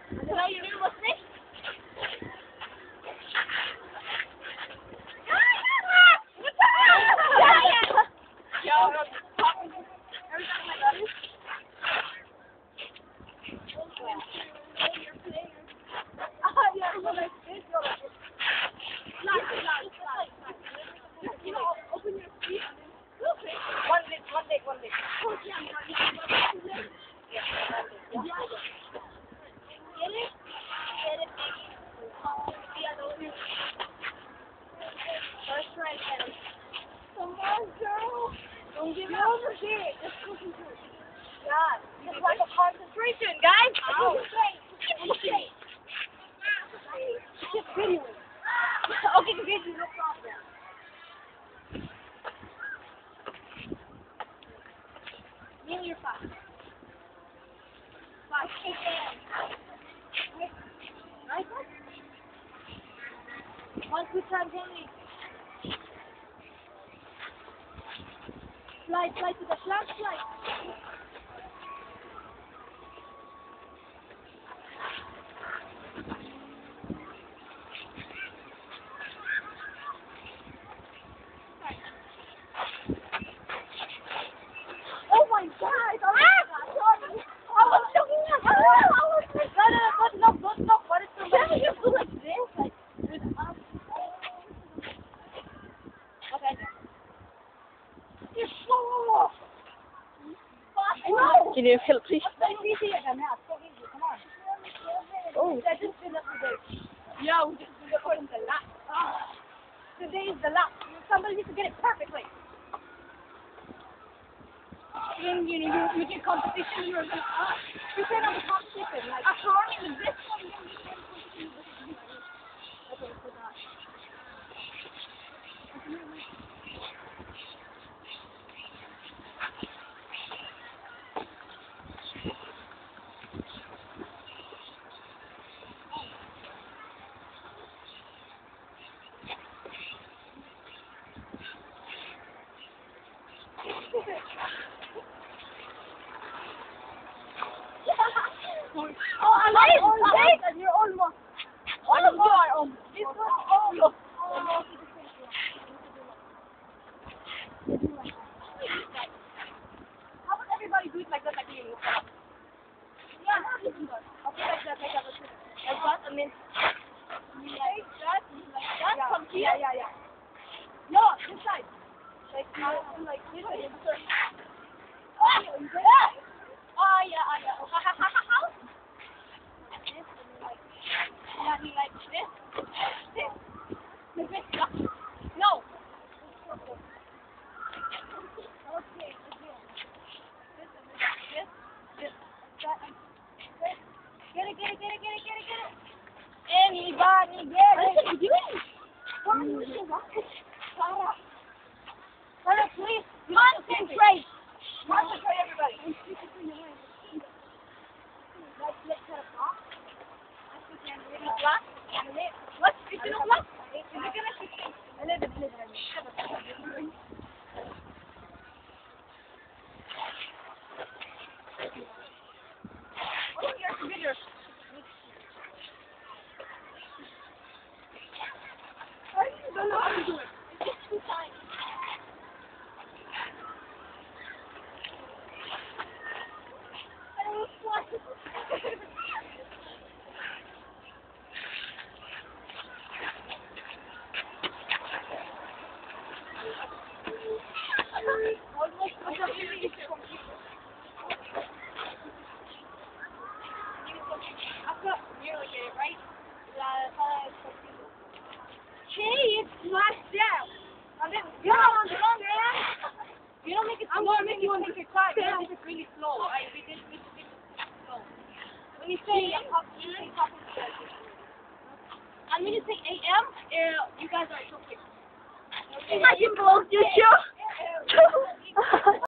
So now you're listening? Open your feet. One leg. First try again. Come on, girl. Don't give up. Just listen to it. God, just like a concentration, guys. Concentrate. Just video it. Okay, video, no problem. Nearly your 5. 5. Nice one. 1, 2 times only. Slide to the flat slide. Oh my God! I was joking. No, what is the way you do like this? Like, with okay. You're slow. Can you help, please? It's easy again now. It's so easy. Come on. Oh. I just did that today. Yeah, we just did it according to the lap. Today is the lap. Somebody needs to get it perfectly. You make competition. You're gonna. You said on the competition. Like, after running with this one, then you can competition with this one. Okay, so that. Oh, I like it. You're almost. All of you are almost. This one, almost. How about everybody do it like that, like you? Yeah, okay, like that. Like that, and then. Like that, from here. Yeah. No, this side. Like this side. Oh, yeah. How? Yeah, he like this. No. Okay, again. This. Get it. Anybody get it? What are you doing? Sarah, please concentrate. Concentrate, everybody. Let's cut a block. What? It's in a block. Is it gonna fit? 11. Oh, you're bigger. I don't know how to do it. It's just too tiny. I don't know what. It's smashed down. You don't make it slow. I'm going to make you take your time. You don't make it really slow. We did slow. When you say I'm going to say AM, you guys are so quick. Imagine both, you sure?